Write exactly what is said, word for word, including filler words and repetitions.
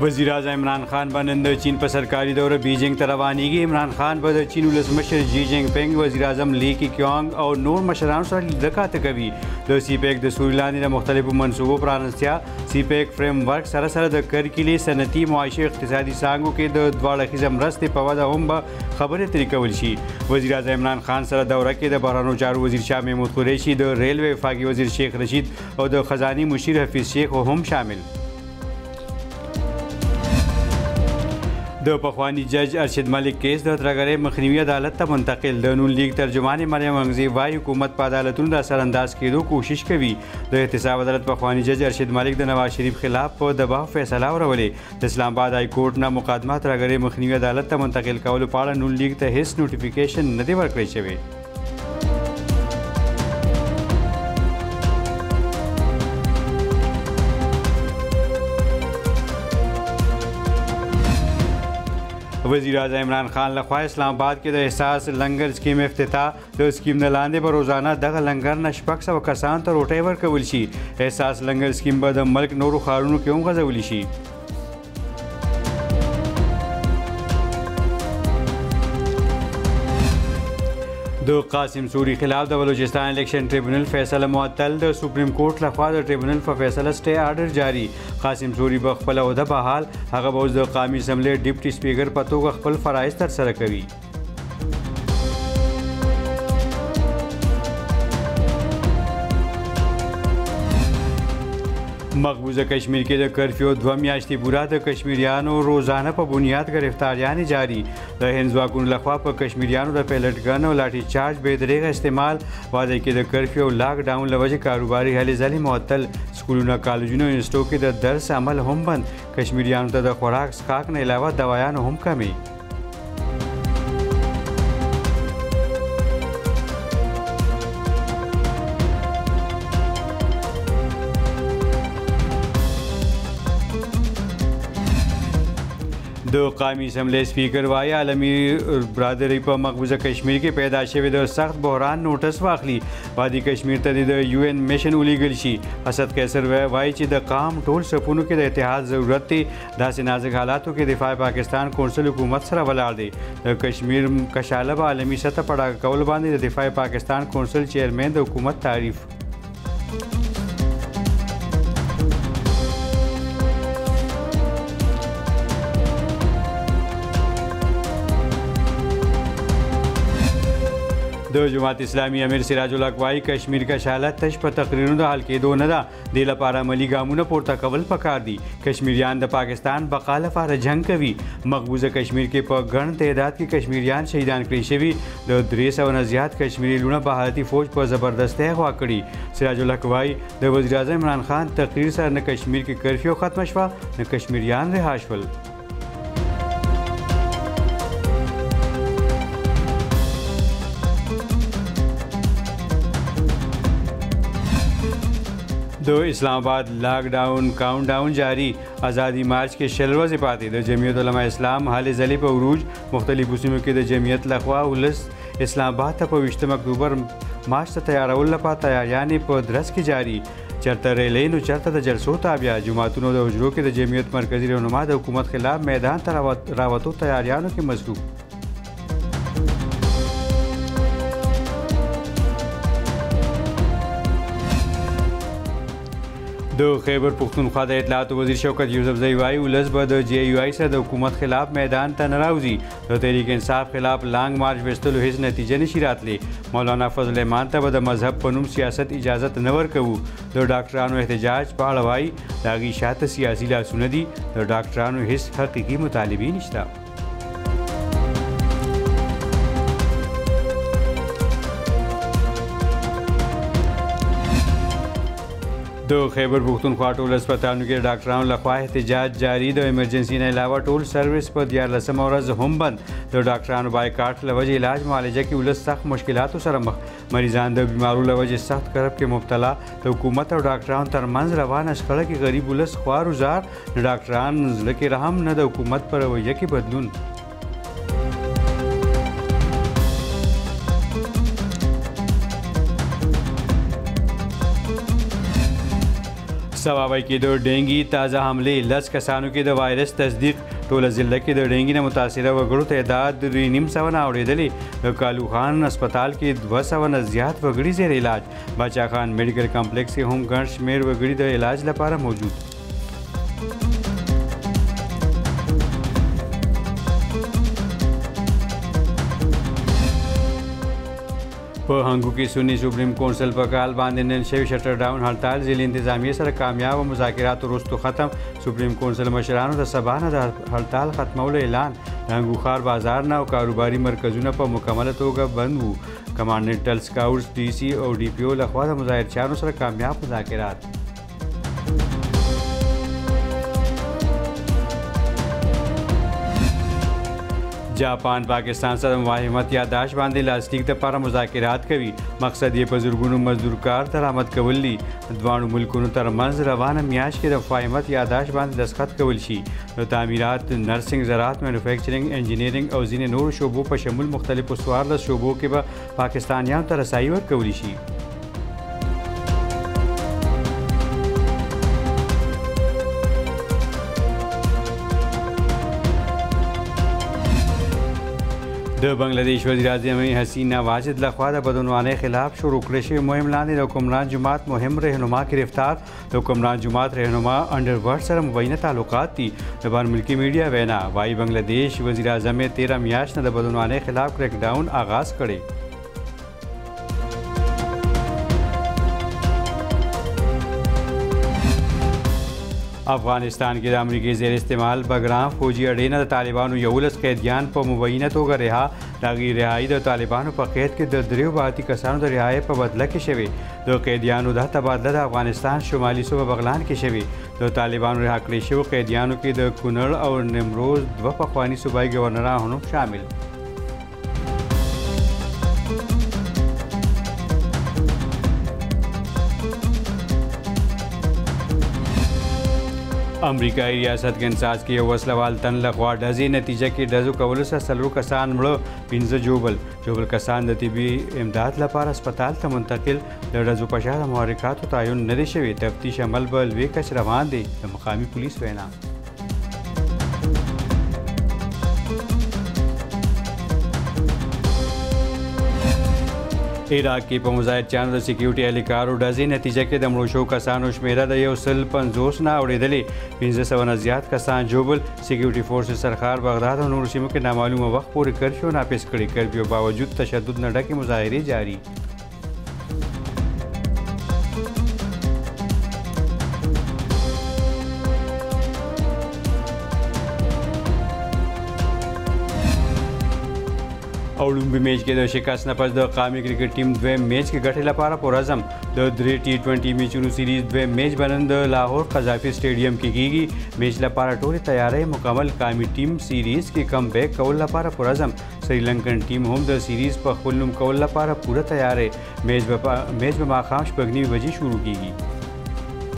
वज़ीर आज़म इमरान खान به نن د چین په سرکاري دوره بیجینګ ته روانېږي. عمران خان به د چین ولسمشر جی جینګ پینګ، وزیر اعظم لی کیانګ او نور مشرانو سره لیدکاته کوي. د سی پیک د سوري لاندې د مختلفو منصوبو پرانستیا، سی پیک فریم ورک سره سره د کرکیلي صنعتي معاشي اقتصادي څانګو کې د دواړه اړخیزه مرستې په وده هم به خبرې ترې کول شي. وزیر اعظم عمران خان سره دوره کې د بهرنیو چارو وزیر شاه محمود قریشي، د ریلوے وفاقي وزیر شیخ رشید او د خزاني مشیر حفیظ شیخ هم شامل. د پخوانی جج ارشد ملک کیس د ترګرې مخنیوي عدالت ته منتقل. د نون لیگ ترجمان مریم انګزي وايي حکومت په عدالتونو د اثر انداز کېدو کوشش کوي. د احتساب عدالت پخوانی جج ارشد ملک د نواز شریف خلاف په دباو فیصله ورولې. د اسلام آباد های کورټ نه مقدمه ترګرې مخنیوي عدالت ته منتقل کولو په اړه نون لیگ ته هیڅ نوټیفیکیشن نه دی ورکړی شوی. وزیر اعظم عمران خان لخوا اسلام آباد کې د احساس لنګر سکیم افتتاح. د سکیم نه لاندې به روزانه دغه لنګر نه شپږ سوه کسانو ته روټۍ ورکول شي. احساس لنګر سکیم به د ملک نورو ښارونو کې هم غځولی شي. د قاسم سوري خلاف د بلوچستان الیکشن ټریبونل فیصله معطل. د سپریم کورټ لخوا د ټریبونل په فیصله سټے آرډر جاری. قاسم سوري به خپل عہده بحال. هغه به اوس د قومي اسمبلی ډیپټي سپیکر په توګه خپل فرایض ترسره کوي. مقبوضه کشمیر کې د کرفیو دوه میاشتې پوره د کشمیریانو روزانه په بنیاد گرفتاریانې جاری. د هند ځواکونو لخوا په کشمیریانو د پیلټ ګن او لاټي چارج بې دریغه استعمال. واده کې د کرفیو لاک ډاون له وجې کاروباري هلې ځلې معطل. سکولونه، کالجونه او یونیورسټو کې د درس عمل هم بند. کشمیریانو ته د خوراک څښاک نه علاوه دوایانو هم کمی. د قومي اسمبلی سپیکر وایي عالمي برادرۍ په مقبوضه کشمیر کې پیدا شوی د سخت بحران نوټس واخلي. وادي کشمیر ته د یو این میشن ولیږل شي. اسد قیصر وایي چې د قام ټول صفونو کې د اتحاد ضرورت دی. داسې نازک حالاتو کې دفاع پاکستان کونسل حکومت سره ولاړ دی. د کشمیر کشاله په عالمي سطح په ډاګه کولو باندې د دفاع پاکستان کونسل چیرمین د حکومت تعریف. د جماعت اسلامي امیر سراج الحق وايي کشمیر کشاله تش په تقریرونو د حل کېدو نه ده. دې لپاره عملي ګامونه پورته کول پکار دي. کشمیریان د پاکستان بقا لپاره جنګ کوي. مقبوضه کشمیر کې په ګڼ تعداد کې کشمیریان شهیدان کړي شوي. د درې سوه نه زیات کشمیري لوڼه بهارتي فوج په زبردستۍ اغوا کړي. سراج الحق وايي د وزیر اعظم عمران خان تقریر سره نه کشمیر کې کرفیو ختمه شوه نه کشمیریان رها شول. د اسلام آباد لاک ډاون کاونټ ډاون جاری. آزادي مارچ کې شل ورځې پاتې. د جمعیت علما اسلام هلې ځلې په عروج. مختلفو سیمو کې د جمعیت لخوا ولس اسلام آباد ته په ویشتم اکتوبر مارچ ته تیارولو لپاره تیاریانې په درس کې جاری. چرته ریلۍ نو چرته د جلسو تابیا. جوماتونو د حجرو کې د جمعیت مرکزي رهنما د حکومت خلاف میدان ته راوتو تیاریانو کې مصروف. د خیبر پښتونخوا د اطلاعاتو وزیر شوکت یوسفزئی وایي ولس به د جے یو آئی سره د حکومت خلاف میدان ته نه راوځي. د تحریک انصاف خلاف لانګ مارچ ویستلو هیڅ نتیجه نشي راتلی. مولانا فضل رحمان ته به د مذهب په نوم سیاست اجازت نه ورکوو. د ډاکټرانو احتجاج په اړه وایي د هغوی شاته سیاسي لاسونه دي. د ډاکټرانو هیڅ حقیقي مطالبې نشته. د خیبر پښتونخوا ټول هسپتالونو کې ډاکټرانو لخوا احتجاج جاری. د ایمرجنسي نه علاوه ټول سروس په دیارلسمه ورځ هم بند. د ډاکټرانو بایکاټ له وجې علاج معالجه کې ولس سخت مشکلاتو سره مخ. مریضان د بیمارو له وجې سخت کرب کې مبتلا. د حکومت او ډاکټرانو ترمنځ روانه شخړه کې غریب ولس خوار وزار. د ډاکټران زړه کې رحم نه د حکومت په رویه کې بدلون. सवाबाई کې د ډینګي تازه حملې لس کسانو کې د وایرس تصدیق ټوله ضلع کې د ډینګي نه متاثره وګړو تعداد درې نیم سوه نه اورېدلې د کالو خان هسپتال کې دوه سوه نه زیات وګړي زیر علاج باچا خان میډیکل کمپلیکس کې هم ګڼ شمېر وګړي د علاج لپاره موجود په هنګو کې سنی سپریم کونسل په کال باندې نن شوی شټر ډاون هړتال ضلع انتظامیه سره کامیاب مذاکرات وروسته ختم سپریم کونسل مشرانو د سبا نه د هړتال ختمولو اعلان د هنګو ښار بازار نه او کاروباري مرکزونه په مکمله توګه بند وو کمانډنټل سکاوټس ډي سي او ډي پی او لخوا د مظاهرچیانو سره کامیاب مذاکرات جاپان پاکستان سره مفاهمت یاداشت باندې لاسلیک دپاره مذاکرات کوي مقصد یې په زرګونو مزدور کار درآمد کول دي دواړو ملکونو ترمنځ روانه میاشت کې د مفاهمت یاداشت باندې دستخط کول شي د تعمیرات نرسنګ زراعت مینوفیکچرینګ انجینرینګ او ځینې نورو شعبو په شمول مختلفو څوارلس شعبو کې به پاکستانیانو ته رسایي ورکولی شي د بنگلاديش وزیر اعظم حسینا واجد لخوا د بدعنوانۍ خلاف شروع کړی شوی مهم لاندې د حکمران جماعت مهم رهنما گرفتار د حکمران جماعت رهنما انډرورډ سره مبینه تعلقات دي د بین ملکي میډیا وینا وايي بنگلاديش وزیر اعظم یې تیرہ میاشت نه د بدعنوانۍ خلاف کریک ډاون آغاز کړی افغانستان کې د امریکای زیر استعمال بګرام فوجي اډې نه د طالبانو یولس قیدیان په مبینه توګه رها د هغې رهایي د طالبانو په قید کې د دریو باطي کسانو د رهایۍ په بدله کې شوې د قیدیانو دا تبادله د افغانستان شمالي صوبه بغلان کې شوې د طالبانو رها کړی شوو قیدیانو کې د کونړ او نیمروز دوه پخواني صوبایي ګورنران هم شامل امریکایي ریاست کنساس کې یو وسلوال تن لخوا ډزې نتیجه کې ډزو کولو سره څلور کسان مړه پنځه جوبل جوبل کسان د طبي امداد لپاره هسپتال ته منتقل د ډزو په شا د محرکاتو تعین نه دی شوی تفتیش عمل به لوی کچ روان دی د مقامي پولیس وینا عراق کې په مظاهرچیانو د سکیورټي اهلکارو ډزې نتیجه کې د مړو شوو کسانو شمیره د یو سل پنځوس نه اوړېدلې پنځه سوه نه زیات کسان جوبل سکیورټي فورسز سرخار بغداد او نورو سیمو کې نامعلومه وخت پورې کرفیو نافذ کړي کرفیو باوجود تشدد نه ډکې مظاهرې جاري او لومبي میچ کې د شکست نه پس د قامي کرکټ ټیم دویم میچ کې ګټې لپاره پرعزم د درې ټي ټوینټي میچونو سیریز دویم میچ به نن د لاهور قذافي سټیډیم کې کیږي میچ لپاره ټولې تیاری مکمل قامي ټیم سیریز کې کم بیک کول لپاره پرعزم سریلنکن ټیم هم د سیریز په خپل نوم کول لپاره پوره تیار دی میچ به میچ به ماښام شپږ نیمې بجې شروع کیږي